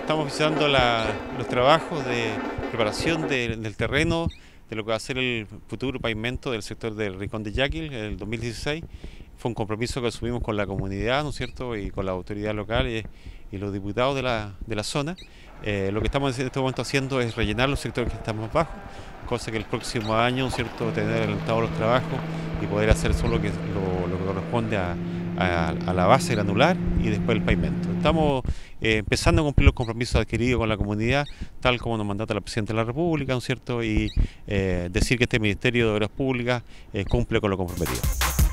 estamos visitando los trabajos de preparación del terreno de lo que va a ser el futuro pavimento del sector del Rincón de Yaquil en el 2016. Fue un compromiso que asumimos con la comunidad, ¿no es cierto?, y con la autoridad local y los diputados de la zona. Lo que estamos en este momento haciendo es rellenar los sectores que están más bajos, cosa que el próximo año, ¿no es cierto?, tener adelantados los trabajos y poder hacer solo lo que corresponde a la base granular y después el pavimento. Estamos empezando a cumplir los compromisos adquiridos con la comunidad, tal como nos mandata la Presidenta de la República, ¿no es cierto?, y decir que este Ministerio de Obras Públicas cumple con lo comprometido.